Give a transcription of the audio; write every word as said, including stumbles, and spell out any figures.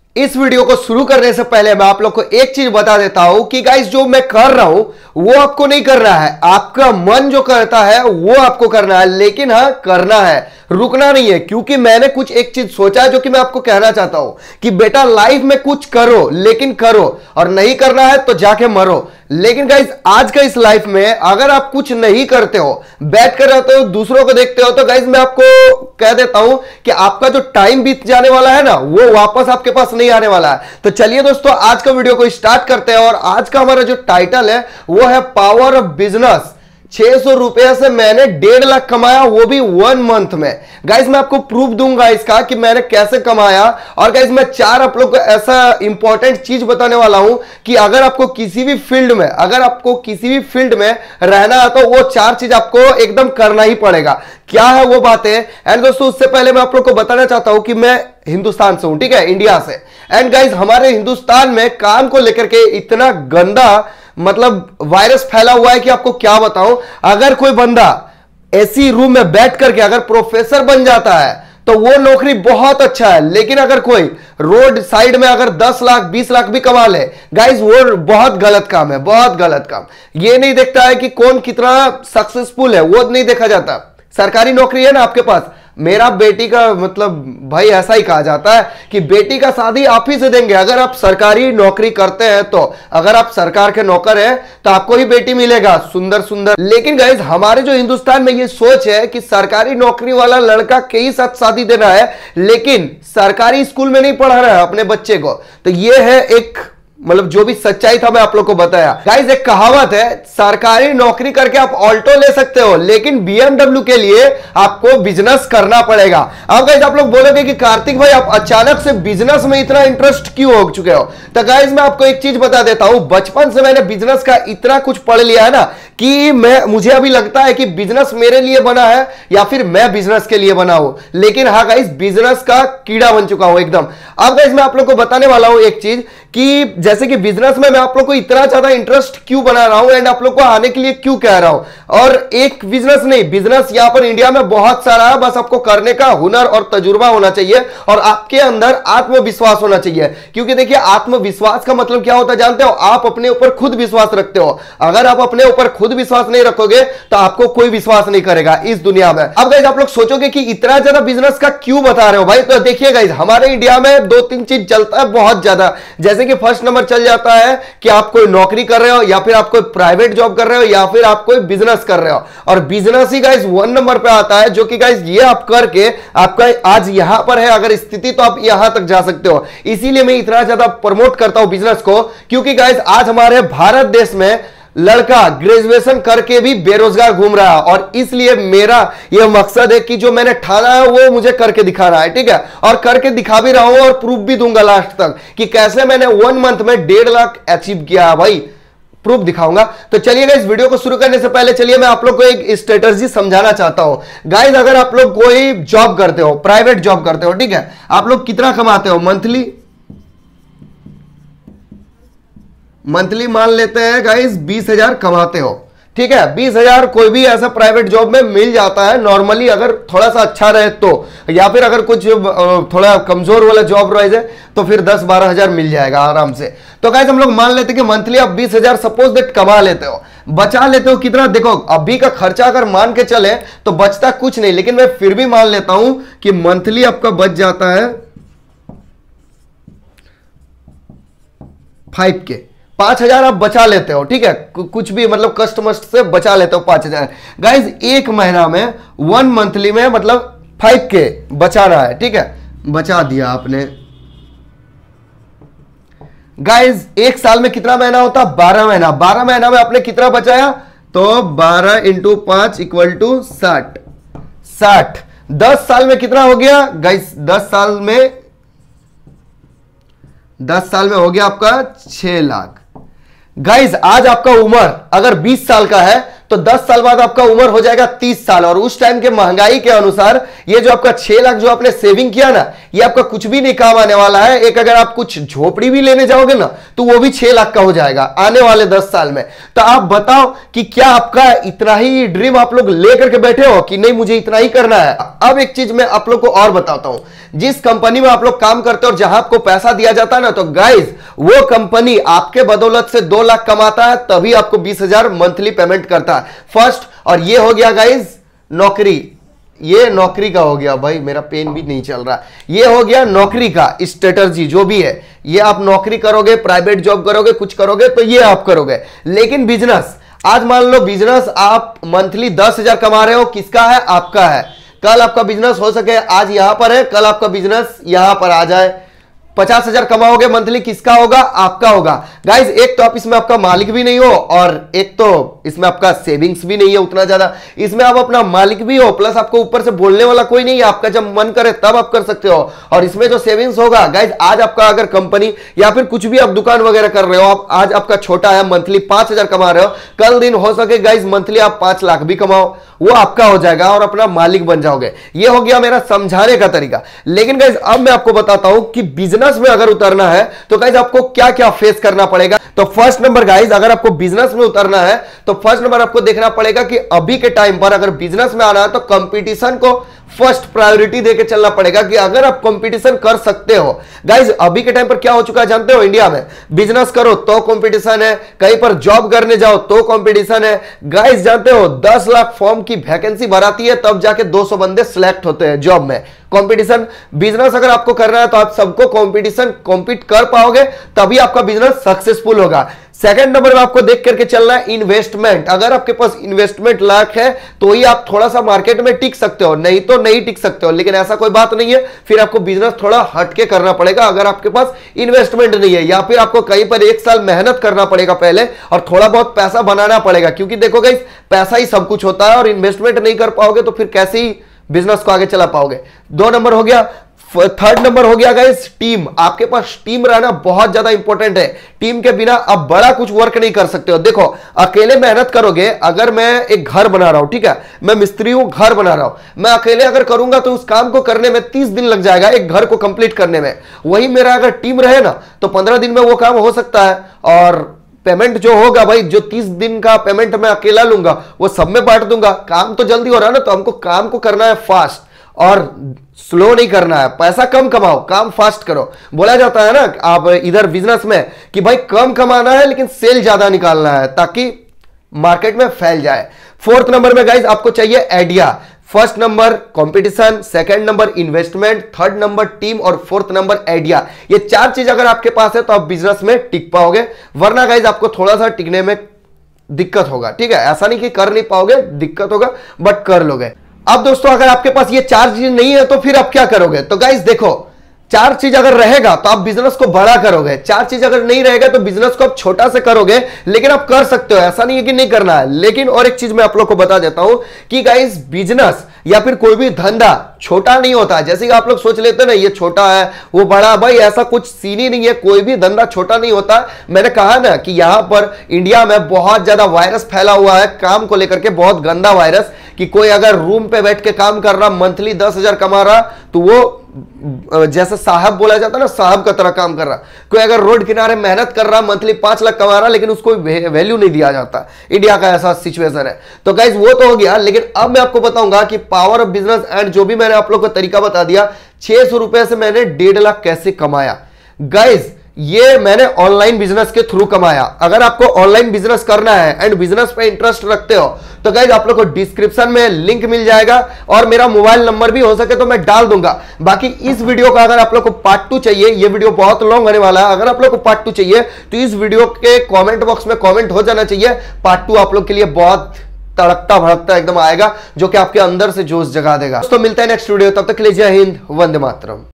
इस वीडियो को शुरू करने से पहले मैं आप लोग को एक चीज बता देता हूं कि गाइस जो मैं कर रहा हूं वो आपको नहीं करना है, आपका मन जो करता है वो आपको करना है, लेकिन हाँ करना है, रुकना नहीं है। क्योंकि मैंने कुछ एक चीज सोचा है जो कि मैं आपको कहना चाहता हूं कि बेटा लाइफ में कुछ करो, लेकिन करो, और नहीं करना है तो जाके मरो। लेकिन गाइस आज का इस लाइफ में अगर आप कुछ नहीं करते हो, बैठ कर रहते हो, दूसरों को देखते हो, तो गाइस मैं आपको कह देता हूं कि आपका जो टाइम बीत जाने वाला है ना वो वापस आपके पास नहीं आने वाला है। तो चलिए दोस्तों आज का वीडियो को स्टार्ट करते हैं। और आज का हमारा जो टाइटल है वो है पावर ऑफ बिजनेस। छह सौ रुपए से मैंने डेढ़ लाख कमाया, वो भी वन मंथ में। गाइस मैं आपको प्रूफ दूंगा इसका कि मैंने कैसे कमाया। और गाइस मैं चार आप लोग को ऐसा इंपॉर्टेंट चीज बताने वाला हूं कि अगर आपको किसी भी फील्ड में अगर आपको किसी भी फील्ड में रहना है तो वो चार चीज आपको एकदम करना ही पड़ेगा। क्या है वो बातें। एंड दोस्तों उससे पहले मैं आप लोग को बताना चाहता हूं कि मैं हिंदुस्तान से हूं, ठीक है, इंडिया से। एंड गाइस हमारे हिंदुस्तान में काम को लेकर के इतना गंदा मतलब वायरस फैला हुआ है कि आपको क्या बताऊं। अगर कोई बंदा एसी रूम में बैठ करके अगर प्रोफेसर बन जाता है तो वो नौकरी बहुत अच्छा है, लेकिन अगर कोई रोड साइड में अगर दस लाख बीस लाख भी कमा ले, गाइस वो बहुत गलत काम है, बहुत गलत काम। ये नहीं देखता है कि कौन कितना सक्सेसफुल है, वो नहीं देखा जाता। सरकारी नौकरी है ना आपके पास, मेरा बेटी का मतलब भाई ऐसा ही कहा जाता है कि बेटी का शादी आप ही से देंगे अगर आप सरकारी नौकरी करते हैं तो। अगर आप सरकार के नौकर हैं तो आपको ही बेटी मिलेगा सुंदर सुंदर। लेकिन गाइस हमारे जो हिंदुस्तान में ये सोच है कि सरकारी नौकरी वाला लड़का के ही साथ शादी देना है, लेकिन सरकारी स्कूल में नहीं पढ़ाना है अपने बच्चे को। तो ये है एक मतलब जो भी सच्चाई था मैं आप लोग को बताया। गाइस एक कहावत है, सरकारी नौकरी करके आप ऑल्टो ले सकते हो, लेकिन बीएमडब्ल्यू के लिए आपको बिजनेस करना पड़ेगा। अब गाइस आप लोग बोलोगे कि कार्तिक भाई आप अचानक से बिजनेस में इतना इंटरेस्ट क्यों हो चुके हो। तो गाइस मैं आपको एक चीज बता देता हूं, बचपन से मैंने बिजनेस का इतना कुछ पढ़ लिया है ना कि मैं मुझे अभी लगता है कि बिजनेस मेरे लिए बना है या फिर मैं बिजनेस के लिए बना हूं। लेकिन हाँ गाइस बिजनेस का कीड़ा बन चुका हूं एकदम। अब गाइस मैं आप लोग को बताने वाला हूं एक चीज कि जैसे कि बिजनेस में मैं आप लोग को इतना ज्यादा इंटरेस्ट क्यों बना रहा हूं एंड आप लोग को आने के लिए क्यों कह रहा हूं। और एक बिजनेस नहीं, बिजनेस यहां पर इंडिया में बहुत सारा है, बस आपको करने का हुनर और तजुर्बा होना चाहिए और आपके अंदर आत्मविश्वास होना चाहिए। क्योंकि देखिए आत्मविश्वास का मतलब क्या होता है जानते हो, आप अपने ऊपर खुद विश्वास रखते हो। अगर आप अपने ऊपर खुद विश्वास नहीं रखोगे तो आपको कोई विश्वास नहीं करेगा इस दुनिया में। अब गाइस आप लोग सोचोगे कि इतना ज्यादा बिजनेस का क्यों बता रहे हो भाई, तो देखिए गाइस हमारे इंडिया में दो तीन चीज चलता है बहुत ज्यादा। जैसे कि फर्स्ट नंबर चल जाता है कि आप कोई नौकरी कर रहे हो या फिर आप कोई प्राइवेट जॉब कर रहे हो या फिर आप कोई बिजनेस कर रहे हो, और बिजनेस ही गाइस वन नंबर पे आता है। जो कि गाइस ये आप करके आपका आज यहां पर है अगर स्थिति तो आप यहां तक जा सकते हो। इसीलिए मैं इतना ज्यादा प्रमोट करता हूं बिजनेस को, क्योंकि गाइस आज हमारे भारत देश में लड़का ग्रेजुएशन करके भी बेरोजगार घूम रहा है। और इसलिए मेरा यह मकसद है कि जो मैंने ठाना है वो मुझे करके दिखाना है, ठीक है, और करके दिखा भी रहा हूं और प्रूफ भी दूंगा लास्ट तक कि कैसे मैंने वन मंथ में डेढ़ लाख अचीव किया है भाई, प्रूफ दिखाऊंगा। तो चलिए गाइस वीडियो को शुरू करने से पहले चलिए मैं आप लोग को एक स्ट्रेटजी समझाना चाहता हूं। गाइस अगर आप लोग कोई जॉब करते हो, प्राइवेट जॉब करते हो, ठीक है, आप लोग कितना कमाते हो मंथली मंथली मान लेते हैं गाइस बीस हजार कमाते हो, ठीक है। बीस हजार कोई भी ऐसा प्राइवेट जॉब में मिल जाता है नॉर्मली, अगर थोड़ा सा अच्छा रहे तो, या फिर अगर कुछ थोड़ा कमजोर वाला जॉब रहे तो फिर दस बारह हजार मिल जाएगा आराम से। तो गाइस हम लोग मान लेते हैं कि मंथली आप बीस हजार सपोज दैट कमा लेते हो, बचा लेते हो कितना, देखो अभी का खर्चा अगर मान के चले तो बचता कुछ नहीं, लेकिन मैं फिर भी मान लेता हूं कि मंथली आपका बच जाता है फाइव के पांच हजार आप बचा लेते हो, ठीक है, कुछ भी मतलब कष्ट मस्ट से बचा लेते हो पांच हजार। गाइज एक महीना में वन मंथली में मतलब फाइव के बचाना है, ठीक है, बचा दिया आपने। गाइज एक साल में कितना महीना होता, बारह महीना। बारह महीना में आपने कितना बचाया, तो बारह इंटू पांच इक्वल टू साठ साठ। दस साल में कितना हो गया गाइज, दस साल में दस साल में हो गया आपका छह लाख। गाइज आज आपका उम्र अगर बीस साल का है तो दस साल बाद आपका उम्र हो जाएगा तीस साल, और उस टाइम के महंगाई के अनुसार ये जो आपका छह लाख जो आपने सेविंग किया ना, ये आपका कुछ भी नहीं काम आने वाला है। एक अगर आप कुछ झोपड़ी भी लेने जाओगे ना तो वो भी छह लाख का हो जाएगा आने वाले दस साल में। तो आप बताओ कि क्या आपका इतना ही ड्रीम आप लोग लेकर के बैठे हो कि नहीं मुझे इतना ही करना है। अब एक चीज मैं आप लोग को और बताता हूं, जिस कंपनी में आप लोग काम करते हो और जहां आपको पैसा दिया जाता है ना, तो गाइज वो कंपनी आपके बदौलत से दो लाख कमाता है, तभी आपको बीस हजार मंथली पेमेंट करता है फर्स्ट। और ये हो गया गाइज नौकरी, ये नौकरी का हो गया भाई, मेरा पेन भी नहीं चल रहा। ये हो गया नौकरी का स्ट्रेटजी जो भी है, ये आप नौकरी करोगे, प्राइवेट जॉब करोगे, कुछ करोगे तो ये आप करोगे। लेकिन बिजनेस, आज मान लो बिजनेस आप मंथली दस हजार कमा रहे हो, किसका है? आपका है। कल आपका बिजनेस हो सके आज यहां पर है, कल आपका बिजनेस यहां पर आ जाए, पचास हजार कमाओगे मंथली, किसका होगा? आपका होगा। गाइज एक तो आप इसमें आपका मालिक भी नहीं हो, और एक तो इसमें आपका सेविंग्स भी नहीं है उतना ज्यादा, इसमें आप अपना मालिक भी हो, प्लस आपको ऊपर से बोलने वाला कोई नहीं है, आपका जब मन करे तब आप कर सकते हो। और इसमें जो सेविंग्स होगा गाइज, आज आपका अगर कंपनी या फिर कुछ भी आप दुकान वगैरह कर रहे हो, आप आज आपका छोटा है, मंथली पांच हजार कमा रहे हो, कल दिन हो सके गाइज मंथली आप पांच लाख भी कमाओ, वो आपका हो जाएगा और अपना मालिक बन जाओगे। ये हो गया मेरा समझाने का तरीका। लेकिन गाइज अब मैं आपको बताता हूं कि बिजनेस में अगर उतरना है तो गाइज आपको क्या क्या फेस करना पड़ेगा। तो फर्स्ट नंबर गाइज, अगर आपको बिजनेस में उतरना है तो फर्स्ट नंबर आपको देखना पड़ेगा कि अभी के टाइम पर अगर बिजनेस में आना है तो कंपटीशन को फर्स्ट प्रायोरिटी देके चलना पड़ेगा, कि अगर आप कंपटीशन कर सकते हो। गाइज अभी के टाइम पर क्या हो चुका है जानते हो? इंडिया में बिजनेस करो तो कंपटीशन है, कहीं पर जॉब करने जाओ तो कंपटीशन है। गाइज जानते हो दस लाख फॉर्म की वैकेंसी भराती है तब जाके दो सौ बंदे सिलेक्ट होते हैं जॉब में। कंपटीशन, बिजनेस अगर आपको करना है तो आप सबको कंपटीशन कॉम्पीट कर पाओगे, तभी आपका बिजनेस सक्सेसफुल होगा। सेकंड नंबर में आपको देख करके चलना है इन्वेस्टमेंट। अगर आपके पास इन्वेस्टमेंट लाख है तो ही आप थोड़ा सा मार्केट में टिक सकते हो, नहीं तो नहीं टिक सकते हो। लेकिन ऐसा कोई बात नहीं है, फिर आपको बिजनेस थोड़ा हटके करना पड़ेगा अगर आपके पास इन्वेस्टमेंट नहीं है, या फिर आपको कहीं पर एक साल मेहनत करना पड़ेगा पहले और थोड़ा बहुत पैसा बनाना पड़ेगा। क्योंकि देखो गाइस, पैसा ही सब कुछ होता है, और इन्वेस्टमेंट नहीं कर पाओगे तो फिर कैसे ही बिजनेस को आगे चला पाओगे। दो नंबर हो गया। थर्ड नंबर हो गया गाइस टीम। आपके पास टीम रहना बहुत ज्यादा इंपॉर्टेंट है। टीम के बिना आप बड़ा कुछ वर्क नहीं कर सकते हो। देखो अकेले मेहनत करोगे, अगर मैं एक घर बना रहा हूं, ठीक है, मैं मिस्त्री हूं, घर बना रहा हूं, मैं अकेले अगर करूंगा तो उस काम को करने में तीस दिन लग जाएगा, एक घर को कंप्लीट करने में। वही मेरा अगर टीम रहे ना तो पंद्रह दिन में वो काम हो सकता है। और पेमेंट जो होगा भाई, जो तीस दिन का पेमेंट मैं अकेला लूंगा वो सब में बांट दूंगा। काम तो जल्दी हो रहा है ना, तो हमको काम को करना है फास्ट और स्लो नहीं करना है। पैसा कम कमाओ, काम फास्ट करो। बोला जाता है ना आप इधर बिजनेस में कि भाई कम कमाना है लेकिन सेल ज्यादा निकालना है ताकि मार्केट में फैल जाए। फोर्थ नंबर में गाइज आपको चाहिए idea. First number competition, second number investment, third number team और फोर्थ नंबर आइडिया। ये चार चीज अगर आपके पास है तो आप बिजनेस में टिक पाओगे, वरना गाइज आपको थोड़ा सा टिकने में दिक्कत होगा। ठीक है, ऐसा नहीं कि कर नहीं पाओगे, दिक्कत होगा बट कर लोगे। अब दोस्तों अगर आपके पास ये चार चीज नहीं है तो फिर आप क्या करोगे? तो गाइज देखो, चार चीज अगर रहेगा तो आप बिजनेस को बड़ा करोगे, चार चीज अगर नहीं रहेगा तो बिजनेस को आप छोटा से करोगे। लेकिन आप कर सकते हो, ऐसा नहीं है कि नहीं करना है। लेकिन और एक चीज मैं आप लोग को बता देता हूं कि गाइस बिजनेस या फिर कोई भी धंधा छोटा नहीं होता है। जैसे कि आप लोग सोच लेते हैं ना ये छोटा है वो बड़ा, भाई ऐसा कुछ सीन ही नहीं है। कोई भी धंधा छोटा नहीं होता। मैंने कहा ना कि यहां पर इंडिया में बहुत ज्यादा वायरस फैला हुआ है काम को लेकर के, बहुत गंदा वायरस, कि कोई अगर रूम पे बैठ के काम कर रहा, मंथली दस हजार कमा रहा, तो वो जैसे साहब बोला जाता है ना, साहब का तरह काम कर रहा। कोई अगर रोड किनारे मेहनत कर रहा, मंथली पांच लाख कमा रहा, लेकिन उसको वैल्यू नहीं दिया जाता। इंडिया का ऐसा सिचुएशन है। तो गाइज वो तो हो गया। लेकिन अब मैं आपको बताऊंगा कि पावर ऑफ बिजनेस एंड जो भी मैंने आप लोग को तरीका बता दिया, छह सौ रुपए से मैंने डेढ़ लाख कैसे कमाया। गाइज ये मैंने ऑनलाइन बिजनेस के थ्रू कमाया। अगर आपको ऑनलाइन बिजनेस करना है एंड बिजनेस पे इंटरेस्ट रखते हो तो गाइज आप लोग को डिस्क्रिप्शन में लिंक मिल जाएगा और मेरा मोबाइल नंबर भी हो सके तो मैं डाल दूंगा। बाकी इस वीडियो का अगर आप लोग को पार्ट टू चाहिए, ये वीडियो बहुत लॉन्ग होने वाला है, अगर आप लोग को पार्ट टू चाहिए तो इस वीडियो के कमेंट बॉक्स में कमेंट हो जाना चाहिए। पार्ट टू आप लोग के लिए बहुत तड़कता भड़कता एकदम आएगा, जो कि आपके अंदर से जोश जगा देगा। दोस्तों मिलता है नेक्स्ट वीडियो, तब तक के लिए जय हिंद, वंदे मातरम।